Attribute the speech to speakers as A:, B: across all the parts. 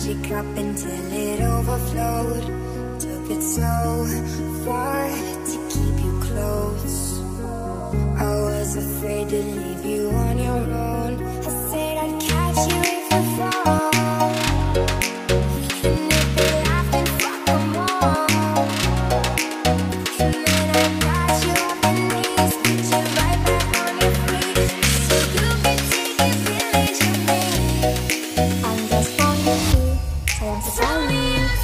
A: filled your cup until it overflowed. Took it so far to keep you close. I was afraid to leave you on your own. I said I'd catch you if you fall. And if they laugh, then fuck them all. And then I got you off your knees, put you right back on your feet, so you can take advantage of me. Anjas Fvnky, sayang sekali.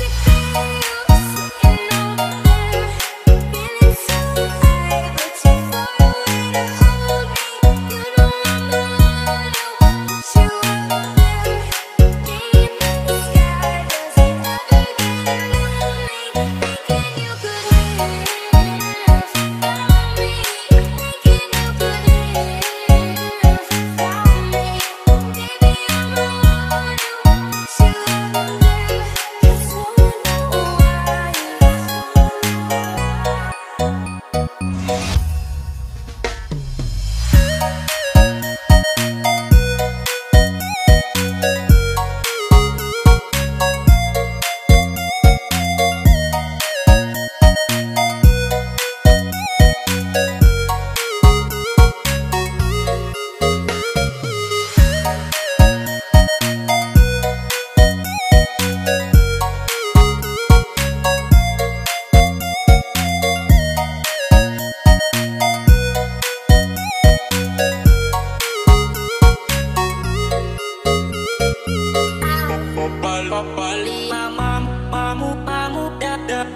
B: Papali, Muda,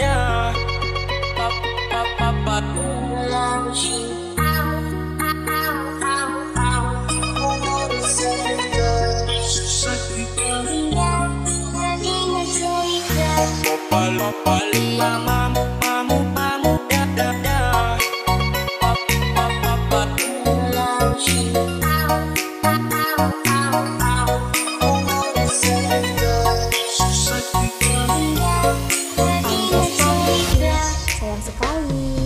A: Sayang sekali.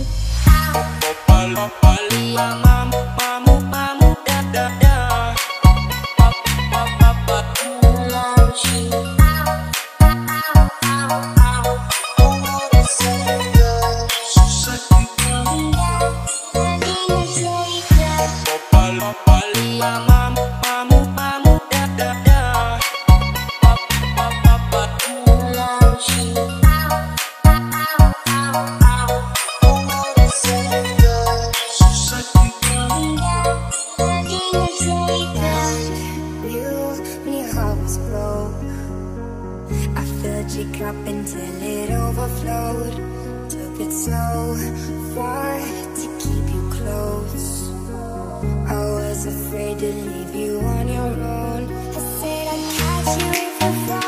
A: I filled your cup until it overflowed. Took it so far to keep you close. I was afraid to leave you on your own. I said I'd catch you if you fall.